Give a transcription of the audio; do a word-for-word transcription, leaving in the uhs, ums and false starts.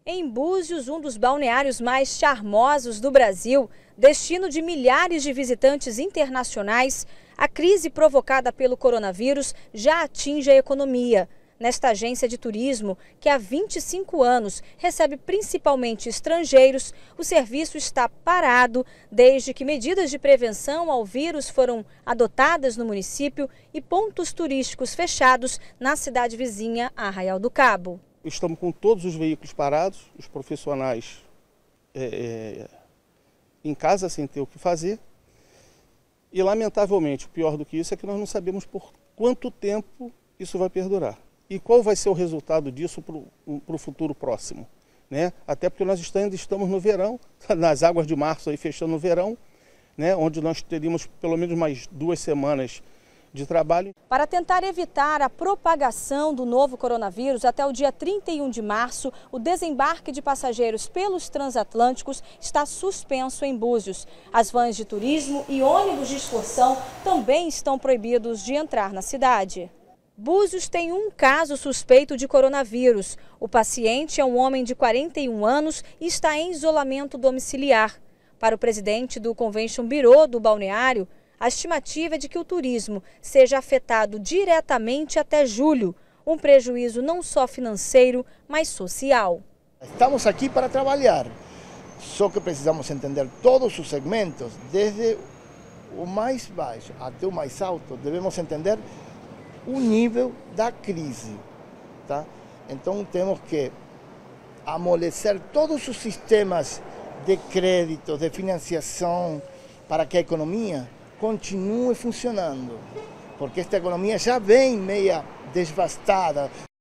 Em Búzios, um dos balneários mais charmosos do Brasil, destino de milhares de visitantes internacionais, a crise provocada pelo coronavírus já atinge a economia. Nesta agência de turismo, que há vinte e cinco anos recebe principalmente estrangeiros, o serviço está parado desde que medidas de prevenção ao vírus foram adotadas no município e pontos turísticos fechados na cidade vizinha, Arraial do Cabo. Estamos com todos os veículos parados, os profissionais é, é, em casa sem ter o que fazer. E, lamentavelmente, o pior do que isso é que nós não sabemos por quanto tempo isso vai perdurar. E qual vai ser o resultado disso para o futuro próximo, né? Até porque nós ainda estamos no verão, nas águas de março, aí fechando o verão, né? Onde nós teríamos pelo menos mais duas semanas de trabalho. Para tentar evitar a propagação do novo coronavírus, até o dia trinta e um de março, o desembarque de passageiros pelos transatlânticos está suspenso em Búzios. As vans de turismo e ônibus de excursão também estão proibidos de entrar na cidade. Búzios tem um caso suspeito de coronavírus. O paciente é um homem de quarenta e um anos e está em isolamento domiciliar. Para o presidente do Convention Bureau do balneário, a estimativa é de que o turismo seja afetado diretamente até julho, um prejuízo não só financeiro, mas social. Estamos aqui para trabalhar, só que precisamos entender todos os segmentos, desde o mais baixo até o mais alto. Devemos entender o nível da crise, tá? Então temos que amolecer todos os sistemas de crédito, de financiação, para que a economia continue funcionando, porque esta economia já vem meia desbastada.